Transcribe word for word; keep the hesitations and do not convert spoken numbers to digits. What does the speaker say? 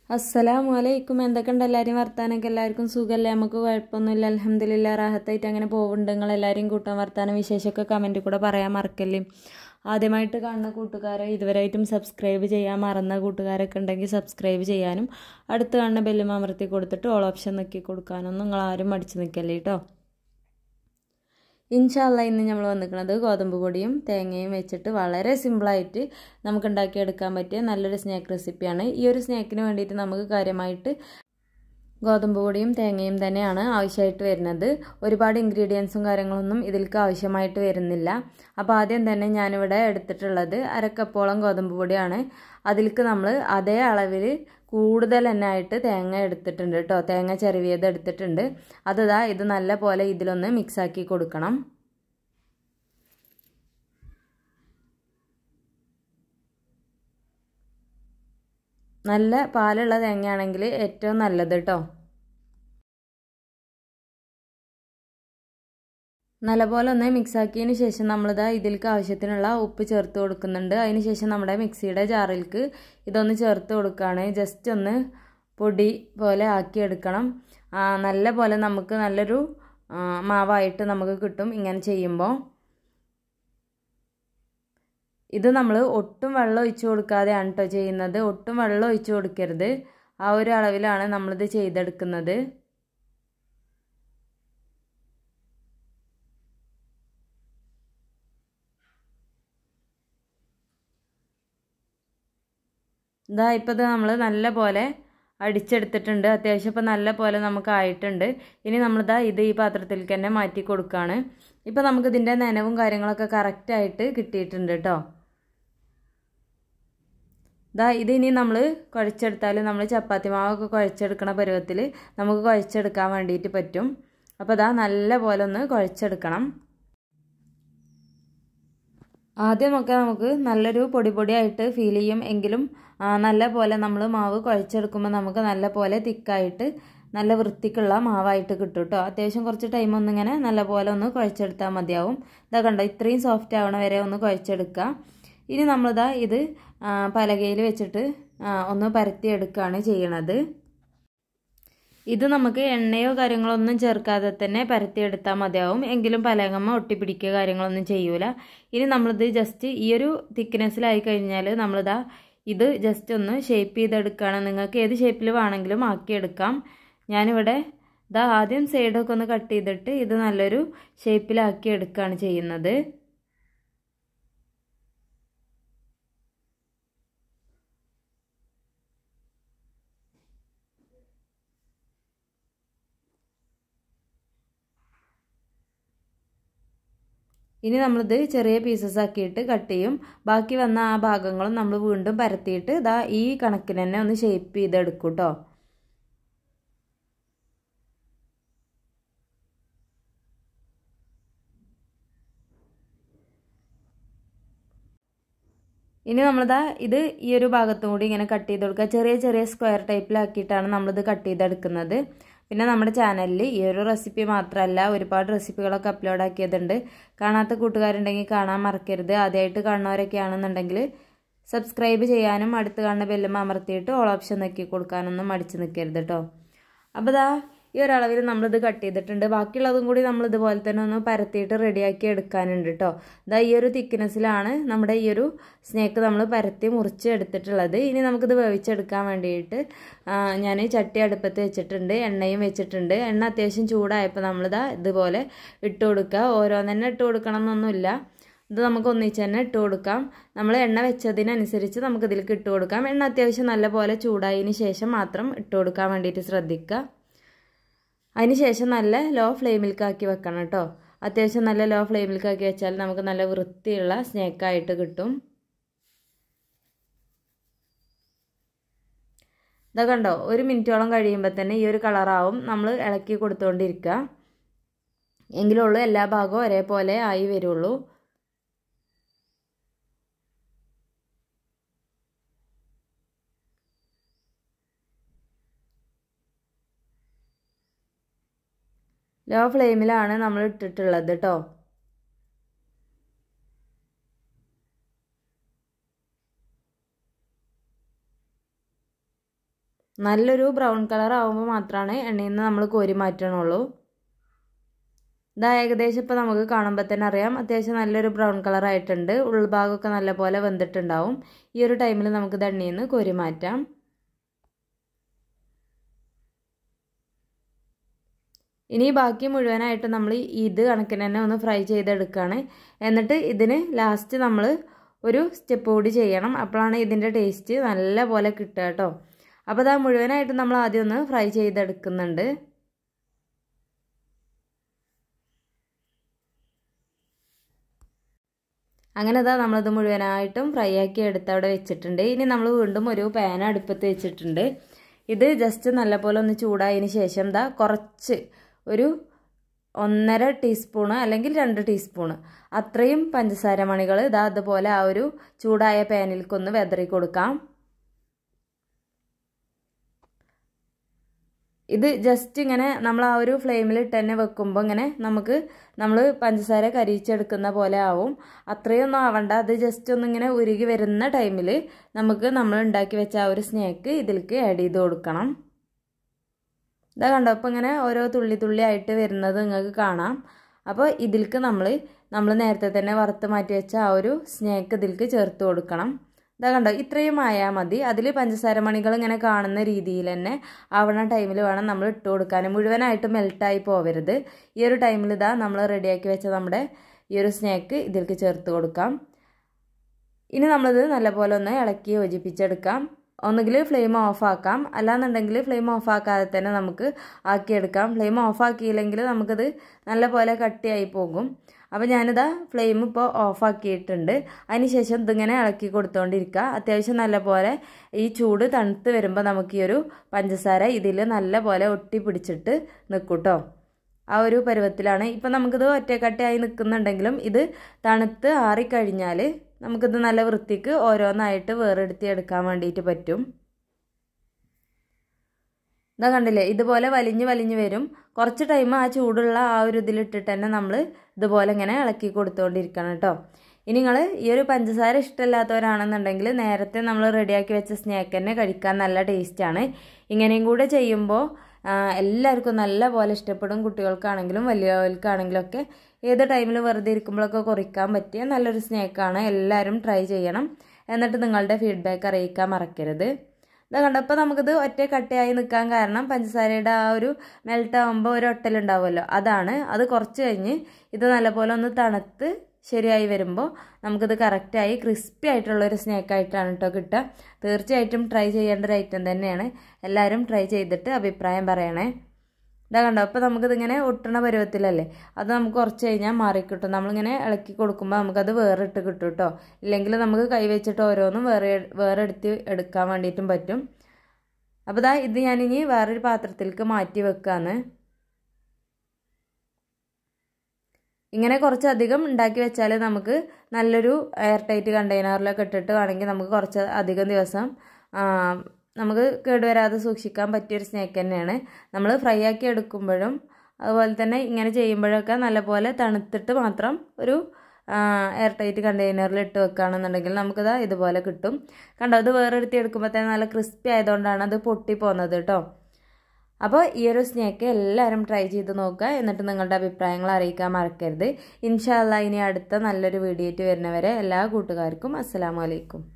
അസ്സലാമു അലൈക്കും. എന്തൊക്കെയുണ്ട് എല്ലാവരും വർത്താനൊക്കെ? എല്ലാവർക്കും സുഖമല്ലേ? നമുക്ക് കുഴപ്പമൊന്നുമില്ല, അൽഹംദുലില്ലാ, റാഹത്തായിട്ട് അങ്ങനെ പോകുന്നുണ്ട്. നിങ്ങൾ എല്ലാവരും കൂട്ടാൻ വർത്താനം വിശേഷമൊക്കെ കമൻറ്റിൽ കൂടെ പറയാൻ മറക്കല്ലേ. ആദ്യമായിട്ട് കാണുന്ന കൂട്ടുകാരെ, ഇതുവരെയായിട്ടും സബ്സ്ക്രൈബ് ചെയ്യാൻ മറന്ന കൂട്ടുകാരൊക്കെ ഉണ്ടെങ്കിൽ സബ്സ്ക്രൈബ് ചെയ്യാനും അടുത്ത് കാണുന്ന ബെല്ലും അമർത്തി കൊടുത്തിട്ട് ഓൾ ഓപ്ഷൻ നോക്കി കൊടുക്കാനൊന്നും നിങ്ങൾ ആരും മടിച്ച് നിൽക്കല്ലേ കേട്ടോ. ഇൻഷാ അല്ലാ ഇന്ന് നമ്മൾ വന്നിരിക്കുന്നത് ഗോതമ്പ് പൊടിയും തേങ്ങയും വെച്ചിട്ട് വളരെ സിമ്പിളായിട്ട് നമുക്ക് ഉണ്ടാക്കിയെടുക്കാൻ പറ്റിയ നല്ലൊരു സ്നാക്ക് റെസിപ്പിയാണ്. ഈ ഒരു സ്നാക്കിന് വേണ്ടിയിട്ട് നമുക്ക് കാര്യമായിട്ട് ഗോതമ്പ് പൊടിയും തേങ്ങയും തന്നെയാണ് ആവശ്യമായിട്ട് വരുന്നത്. ഒരുപാട് ഇൻഗ്രീഡിയൻസും കാര്യങ്ങളൊന്നും ഇതിലേക്ക് ആവശ്യമായിട്ട് വരുന്നില്ല. അപ്പോൾ ആദ്യം തന്നെ ഞാനിവിടെ എടുത്തിട്ടുള്ളത് അരക്കപ്പോളം ഗോതമ്പ് പൊടിയാണ്. അതിലേക്ക് നമ്മൾ അതേ അളവിൽ കൂടുതൽ തന്നെ ആയിട്ട് തേങ്ങ എടുത്തിട്ടുണ്ട് കേട്ടോ. തേങ്ങ ചെറിയത് എടുത്തിട്ടുണ്ട്. അതാ ഇത് നല്ല പോലെ ഇതിലൊന്ന് മിക്സാക്കി കൊടുക്കണം. നല്ല പാലുള്ള തേങ്ങയാണെങ്കിൽ ഏറ്റവും നല്ലത് കേട്ടോ. നല്ലപോലെ ഒന്ന് മിക്സാക്കിയതിന് ശേഷം നമ്മളിതാ ഇതിലേക്ക് ആവശ്യത്തിനുള്ള ഉപ്പ് ചേർത്ത് കൊടുക്കുന്നുണ്ട്. അതിന് ശേഷം നമ്മുടെ മിക്സിയുടെ ജാറിലേക്ക് ഇതൊന്ന് ചേർത്ത് കൊടുക്കുകയാണ്. ജസ്റ്റ് ഒന്ന് പൊടി പോലെ ആക്കിയെടുക്കണം. നല്ല പോലെ നമുക്ക് നല്ലൊരു മാവായിട്ട് നമുക്ക് കിട്ടും ഇങ്ങനെ ചെയ്യുമ്പോൾ. ഇത് നമ്മൾ ഒട്ടും വെള്ളം ഒഴിച്ചു കൊടുക്കാതെയാണ് കേട്ടോ ചെയ്യുന്നത്. ഒട്ടും വെള്ളം ഒഴിച്ചു കൊടുക്കരുത്. ആ ഒരു അളവിലാണ് നമ്മളിത് ചെയ്തെടുക്കുന്നത്. ഇതാ ഇപ്പോൾ ഇത് നമ്മൾ നല്ല പോലെ അടിച്ചെടുത്തിട്ടുണ്ട്. അത്യാവശ്യം ഇപ്പോൾ നല്ല പോലെ നമുക്ക് ആയിട്ടുണ്ട്. ഇനി നമ്മളിതാ ഇത് ഈ പാത്രത്തിലേക്ക് തന്നെ മാറ്റി കൊടുക്കുകയാണ്. ഇപ്പോൾ നമുക്കിതിൻ്റെ നനവും കാര്യങ്ങളൊക്കെ കറക്റ്റായിട്ട് കിട്ടിയിട്ടുണ്ട് കേട്ടോ. ഇതാ ഇതിനി നമ്മൾ കുഴച്ചെടുത്താൽ നമ്മൾ ചപ്പാത്തി മാവൊക്കെ കുഴച്ചെടുക്കണ പരുവത്തിൽ നമുക്ക് കുഴച്ചെടുക്കാൻ വേണ്ടിയിട്ട് പറ്റും. അപ്പോൾ ഇതാ നല്ല പോലെ ഒന്ന് കുഴച്ചെടുക്കണം. ആദ്യമൊക്കെ നമുക്ക് നല്ലൊരു പൊടി പൊടിയായിട്ട് ഫീൽ ചെയ്യും. എങ്കിലും നല്ല പോലെ നമ്മൾ മാവ് കുഴച്ചെടുക്കുമ്പോൾ നമുക്ക് നല്ല പോലെ തിക്കായിട്ട് നല്ല വൃത്തിക്കുള്ള മാവായിട്ട് കിട്ടും കേട്ടോ. അത്യാവശ്യം കുറച്ച് ടൈം ഒന്നിങ്ങനെ നല്ല പോലെ ഒന്ന് കുഴച്ചെടുത്താൽ മതിയാവും. ഇതാ കണ്ടോ, ഇത്രയും സോഫ്റ്റ് ആവണ വരെ ഒന്ന് കുഴച്ചെടുക്കുക. ഇനി നമ്മളിതാ ഇത് പലകയിൽ വെച്ചിട്ട് ഒന്ന് പരത്തിയെടുക്കുകയാണ് ചെയ്യണത്. ഇത് നമുക്ക് എണ്ണയോ കാര്യങ്ങളോ ഒന്നും ചേർക്കാതെ തന്നെ പരത്തിയെടുത്താൽ മതിയാവും. എങ്കിലും പലകമ്മ ഒട്ടിപ്പിടിക്കുക കാര്യങ്ങളൊന്നും ചെയ്യൂല. ഇനി നമ്മളിത് ജസ്റ്റ് ഈ ഒരു തിക്നെസ്സിലായി കഴിഞ്ഞാൽ നമ്മളിതാ ഇത് ജസ്റ്റ് ഒന്ന് ഷേപ്പ് ചെയ്തെടുക്കുകയാണ്. നിങ്ങൾക്ക് ഏത് ഷേപ്പിൽ വേണമെങ്കിലും ആക്കിയെടുക്കാം. ഞാനിവിടെ ഇതാ ആദ്യം സൈഡൊക്കെ ഒന്ന് കട്ട് ചെയ്തിട്ട് ഇത് നല്ലൊരു ഷേപ്പിലാക്കി എടുക്കുകയാണ് ചെയ്യുന്നത്. ഇനി നമ്മളിത് ചെറിയ പീസസ് ആക്കിയിട്ട് കട്ട് ചെയ്യും. ബാക്കി വന്ന ആ ഭാഗങ്ങളും നമ്മൾ വീണ്ടും പരത്തിയിട്ട് ഇതാ ഈ കണക്കിന് തന്നെ ഒന്ന് ഷേപ്പ് ചെയ്തെടുക്കും കേട്ടോ. ഇനി നമ്മളിതാ ഇത് ഈ ഒരു ഭാഗത്തും കൂടി ഇങ്ങനെ കട്ട് ചെയ്ത് കൊടുക്കുക. ചെറിയ ചെറിയ സ്ക്വയർ ടൈപ്പിലാക്കിയിട്ടാണ് നമ്മളിത് കട്ട് ചെയ്തെടുക്കുന്നത്. പിന്നെ നമ്മുടെ ചാനലിൽ ഈ ഒരു റെസിപ്പി മാത്രമല്ല ഒരുപാട് റെസിപ്പികളൊക്കെ അപ്ലോഡ് ആക്കിയതുണ്ട്. കാണാത്ത കൂട്ടുകാരുണ്ടെങ്കിൽ കാണാൻ മറക്കരുത്. ആദ്യമായിട്ട് കാണുന്നവരൊക്കെ ആണെന്നുണ്ടെങ്കിൽ സബ്സ്ക്രൈബ് ചെയ്യാനും അടുത്ത് കാണുന്ന ബെല്ലും അമർത്തിയിട്ട് ഓൾ ഓപ്ഷൻ നോക്കി കൊടുക്കാനൊന്നും മടിച്ച് നിൽക്കരുത് കേട്ടോ. അപ്പോൾ ഇതാ ഈ ഒരളവിൽ നമ്മളിത് കട്ട് ചെയ്തിട്ടുണ്ട്. ബാക്കിയുള്ളതും കൂടി നമ്മൾ ഇതുപോലെ തന്നെ ഒന്ന് പരത്തിയിട്ട് റെഡിയാക്കി എടുക്കാനുണ്ട് കേട്ടോ. ഇതാ ഈ ഒരു തിക്നെസ്സിലാണ് നമ്മുടെ ഈ ഒരു സ്നേക്ക് നമ്മൾ പരത്തി മുറിച്ച് എടുത്തിട്ടുള്ളത്. ഇനി നമുക്കിത് വേവിച്ചെടുക്കാൻ വേണ്ടിയിട്ട് ഞാൻ ചട്ടി അടുപ്പത്ത് വെച്ചിട്ടുണ്ട്, എണ്ണയും വെച്ചിട്ടുണ്ട്. എണ്ണ അത്യാവശ്യം ചൂടായപ്പോൾ നമ്മളിതാ ഇതുപോലെ ഇട്ട് കൊടുക്കുക. ഓരോന്നെന്നെ ഇട്ട് കൊടുക്കണം എന്നൊന്നുമില്ല. ഇത് നമുക്ക് ഒന്നിച്ച് തന്നെ ഇട്ട് കൊടുക്കാം. നമ്മൾ എണ്ണ വെച്ചതിനനുസരിച്ച് നമുക്കിതിലേക്ക് ഇട്ട് കൊടുക്കാം. എണ്ണ അത്യാവശ്യം നല്ല പോലെ ചൂടായതിന് ശേഷം മാത്രം ഇട്ട് കൊടുക്കാൻ വേണ്ടിയിട്ട് ശ്രദ്ധിക്കുക. അതിന് ശേഷം നല്ല ലോ ഫ്ലെയിമിലേക്കാക്കി വെക്കണം കേട്ടോ. അത്യാവശ്യം നല്ല ലോ ഫ്ലെയിമിലേക്കാക്കി വെച്ചാൽ നമുക്ക് നല്ല വൃത്തിയുള്ള സ്നാക്കായിട്ട് കിട്ടും. ഇതാ കണ്ടോ, ഒരു മിനിറ്റോളം കഴിയുമ്പോൾ തന്നെ ഈ ഒരു കളറാവും. നമ്മൾ ഇളക്കി കൊടുത്തുകൊണ്ടിരിക്കുക. എങ്കിലുള്ളൂ എല്ലാ ഭാഗവും ഒരേപോലെ ആയി വരുള്ളൂ. ലോ ഫ്ലെയിമിലാണ് നമ്മൾ ഇട്ടിട്ടുള്ളത് കേട്ടോ. നല്ലൊരു ബ്രൗൺ കളർ ആവുമ്പോൾ മാത്രമാണ് എണ്ണയിൽ നിന്ന് നമ്മൾ കോരി മാറ്റണുള്ളൂ. ഇതാ ഏകദേശം ഇപ്പോൾ നമുക്ക് കാണുമ്പോൾ തന്നെ അറിയാം അത്യാവശ്യം നല്ലൊരു ബ്രൗൺ കളർ ആയിട്ടുണ്ട്. ഉൾഭാഗമൊക്കെ നല്ലപോലെ വെന്തിട്ടുണ്ടാവും. ഈ ഒരു ടൈമിൽ നമുക്ക് ഇത് എണ്ണയിൽ നിന്ന് കോരി മാറ്റാം. ഇനി ബാക്കി മുഴുവനായിട്ട് നമ്മൾ ഇത് കണക്കിന് തന്നെ ഒന്ന് ഫ്രൈ ചെയ്തെടുക്കുകയാണ്. എന്നിട്ട് ഇതിന് ലാസ്റ്റ് നമ്മൾ ഒരു സ്റ്റെപ്പ് കൂടി ചെയ്യണം. അപ്പോഴാണ് ഇതിൻ്റെ ടേസ്റ്റ് നല്ല പോലെ കിട്ടുക കേട്ടോ. അപ്പോൾ ഇതാ മുഴുവനായിട്ട് നമ്മൾ ആദ്യം ഒന്ന് ഫ്രൈ ചെയ്തെടുക്കുന്നുണ്ട്. അങ്ങനെ ഇതാ നമ്മളിത് മുഴുവനായിട്ടും ഫ്രൈ ആക്കി എടുത്ത് അവിടെ വെച്ചിട്ടുണ്ട്. ഇനി നമ്മൾ വീണ്ടും ഒരു പാൻ അടുപ്പത്ത് വെച്ചിട്ടുണ്ട്. ഇത് ജസ്റ്റ് നല്ലപോലെ ഒന്ന് ചൂടായതിന് ശേഷം ഇതാ കുറച്ച് ഒരു ഒന്നര ടീസ്പൂണ് അല്ലെങ്കിൽ രണ്ട് ടീസ്പൂണ് അത്രയും പഞ്ചസാര മണികൾ ഇതാ അതുപോലെ ആ ഒരു ചൂടായ പാനിലേക്കൊന്ന് വെതറി കൊടുക്കാം. ഇത് ജസ്റ്റ് ഇങ്ങനെ നമ്മൾ ആ ഒരു ഫ്ലെയിമിലിട്ട് തന്നെ വെക്കുമ്പോൾ ഇങ്ങനെ നമുക്ക് നമ്മൾ പഞ്ചസാര കരിയിച്ചെടുക്കുന്ന പോലെ ആവും. അത്രയൊന്നും ആവണ്ട. അത് ജസ്റ്റ് ഒന്നിങ്ങനെ ഉരുകി വരുന്ന ടൈമിൽ നമുക്ക് നമ്മൾ ഉണ്ടാക്കി വെച്ച ആ ഒരു സ്നാക്ക് ഇതിലേക്ക് ആഡ് ചെയ്ത് കൊടുക്കണം. ഇതാ കണ്ടോ, അപ്പോൾ ഇങ്ങനെ ഓരോ തുള്ളി തുള്ളി ആയിട്ട് വരുന്നത് നിങ്ങൾക്ക് കാണാം. അപ്പോൾ ഇതിലേക്ക് നമ്മൾ നമ്മൾ നേരത്തെ തന്നെ വറുത്ത് മാറ്റി വെച്ച ആ ഒരു സ്നാക്ക് ഇതിലേക്ക് ചേർത്ത് കൊടുക്കണം. ഇതാ കണ്ടോ, ഇത്രയും ആയാൽ മതി. അതിൽ പഞ്ചസാര മണികൾ ഇങ്ങനെ കാണുന്ന രീതിയിൽ തന്നെ ആവണ ടൈമിൽ വേണം നമ്മൾ ഇട്ട് കൊടുക്കാൻ. മുഴുവനായിട്ട് മെൽട്ടായി പോവരുത്. ഈ ഒരു ടൈമിൽ ഇതാ നമ്മൾ റെഡിയാക്കി വെച്ച നമ്മുടെ ഈ ഒരു സ്നാക്ക് ഇതിലേക്ക് ചേർത്ത് കൊടുക്കാം. ഇനി നമ്മളിത് നല്ലപോലെ ഒന്ന് ഇളക്കി യോജിപ്പിച്ചെടുക്കാം. ഒന്നുകിൽ ഫ്ലെയിം ഓഫ് ആക്കാം, അല്ലാന്നുണ്ടെങ്കിൽ ഫ്ലെയിം ഓഫ് ആക്കാതെ തന്നെ നമുക്ക് ആക്കിയെടുക്കാം. ഫ്ലെയിം ഓഫ് ആക്കിയില്ലെങ്കിൽ നമുക്കിത് നല്ലപോലെ കട്ടിയായി പോകും. അപ്പോൾ ഞാനിതാ ഫ്ലെയിം ഇപ്പോൾ ഓഫാക്കിയിട്ടുണ്ട്. അതിനുശേഷം ഇതിങ്ങനെ ഇളക്കി കൊടുത്തുകൊണ്ടിരിക്കുക. അത്യാവശ്യം നല്ലപോലെ ഈ ചൂട് തണുത്ത് വരുമ്പോൾ നമുക്ക് ഈ ഒരു പഞ്ചസാര ഇതിൽ നല്ലപോലെ ഒട്ടി പിടിച്ചിട്ട് നിൽക്കും കേട്ടോ. ആ ഒരു പരുവത്തിലാണ്. ഇപ്പം നമുക്കിത് ഒറ്റക്കട്ടയായി നിൽക്കുന്നുണ്ടെങ്കിലും ഇത് തണുത്ത് ആറിക്കഴിഞ്ഞാൽ നമുക്കിത് നല്ല വൃത്തിക്ക് ഓരോന്നായിട്ട് വേറെടുത്തി എടുക്കാൻ വേണ്ടിയിട്ട് പറ്റും. ഇതാ കണ്ടില്ലേ, ഇതുപോലെ വലിഞ്ഞ് വലിഞ്ഞ് വരും. കുറച്ച് ടൈം ആ ചൂടുള്ള ആ ഒരു ഇതിലിട്ടിട്ട് തന്നെ നമ്മൾ ഇതുപോലെ ഇങ്ങനെ ഇളക്കി കൊടുത്തുകൊണ്ടിരിക്കണം കേട്ടോ. ഇനി നിങ്ങൾ ഈ ഒരു പഞ്ചസാര ഇഷ്ടമില്ലാത്തവരാണെന്നുണ്ടെങ്കിൽ നേരത്തെ നമ്മൾ റെഡിയാക്കി വെച്ച സ്നാക്ക് തന്നെ കഴിക്കാൻ നല്ല ടേസ്റ്റാണ്. ഇങ്ങനെയും കൂടെ ചെയ്യുമ്പോൾ എല്ലാവർക്കും നല്ല പോലെ ഇഷ്ടപ്പെടും. കുട്ടികൾക്കാണെങ്കിലും വലിയവർക്കാണെങ്കിലും ഒക്കെ ഏത് ടൈമിൽ വെറുതെ ഇരിക്കുമ്പോഴൊക്കെ കുറിക്കാൻ പറ്റിയ നല്ലൊരു സ്നാക്കാണ്. എല്ലാവരും ട്രൈ ചെയ്യണം. എന്നിട്ട് നിങ്ങളുടെ ഫീഡ്ബാക്ക് അറിയിക്കാൻ മറക്കരുത്. ഇത് കണ്ടപ്പോൾ നമുക്കിത് ഒറ്റ കട്ടയായി നിൽക്കാൻ കാരണം പഞ്ചസാരയുടെ ആ ഒരു മെൽട്ടാകുമ്പോൾ ഒരു ഒട്ടലുണ്ടാവുമല്ലോ, അതാണ്. അത് കുറച്ച് കഴിഞ്ഞ് ഇത് നല്ലപോലെ ഒന്ന് തണുത്ത് ശരിയായി വരുമ്പോൾ നമുക്കിത് കറക്റ്റായി ക്രിസ്പി ആയിട്ടുള്ളൊരു സ്നാക്കായിട്ടാണ് കേട്ടോ കിട്ടുക. തീർച്ചയായിട്ടും ട്രൈ ചെയ്യേണ്ട ഒരു ഐറ്റം തന്നെയാണ്. എല്ലാവരും ട്രൈ ചെയ്തിട്ട് അഭിപ്രായം പറയണേ. ഇതാ കണ്ടോ, അപ്പോൾ നമുക്കിതിങ്ങനെ ഒട്ടണ പരുവത്തിലല്ലേ, അത് നമുക്ക് കുറച്ച് കഴിഞ്ഞാൽ മാറിക്കിട്ടും. നമ്മളിങ്ങനെ ഇളക്കി കൊടുക്കുമ്പോൾ നമുക്കത് വേറെ ഇട്ട് കിട്ടും കേട്ടോ. ഇല്ലെങ്കിൽ നമുക്ക് കൈ വെച്ചിട്ട് ഓരോന്നും വേറെ വേറെ എടുത്ത് എടുക്കാൻ വേണ്ടിയിട്ടും പറ്റും. അപ്പോൾ ഇതാ ഇത് ഞാനിനി വേറൊരു പാത്രത്തിലേക്ക് മാറ്റി വെക്കാന്ന്. ഇങ്ങനെ കുറച്ചധികം ഉണ്ടാക്കി വെച്ചാൽ നമുക്ക് നല്ലൊരു എയർ ടൈറ്റ് കണ്ടെയ്നറിലൊക്കെ ഇട്ടിട്ട് വേണമെങ്കിൽ നമുക്ക് കുറച്ച് അധികം ദിവസം നമുക്ക് കേടുവരാതെ സൂക്ഷിക്കാൻ പറ്റിയൊരു സ്നാക്ക് തന്നെയാണ്. നമ്മൾ ഫ്രൈ ആക്കി എടുക്കുമ്പോഴും അതുപോലെ തന്നെ ഇങ്ങനെ ചെയ്യുമ്പോഴൊക്കെ നല്ലപോലെ തണുത്തിട്ട് മാത്രം ഒരു എയർ ടൈറ്റ് കണ്ടെയ്നറിൽ ഇട്ട് വെക്കുകയാണെന്നുണ്ടെങ്കിൽ നമുക്കിത് ഇതുപോലെ കിട്ടും. കണ്ടോ, അത് വേറെ എടുത്ത് എടുക്കുമ്പോഴത്തേന് നല്ല ക്രിസ്പി ആയതുകൊണ്ടാണ് അത് പൊട്ടി പോകുന്നത് കേട്ടോ. അപ്പോൾ ഈ ഒരു സ്നാക്ക് എല്ലാവരും ട്രൈ ചെയ്ത് നോക്കുക. എന്നിട്ട് നിങ്ങളുടെ അഭിപ്രായങ്ങൾ അറിയിക്കാൻ മറക്കരുത്. ഇൻഷാ അല്ലാഹ് ഇനി അടുത്ത നല്ലൊരു വീഡിയോ ആയിട്ട് വരുന്നവരെ എല്ലാ കൂട്ടുകാർക്കും അസ്സലാമു അലൈക്കും.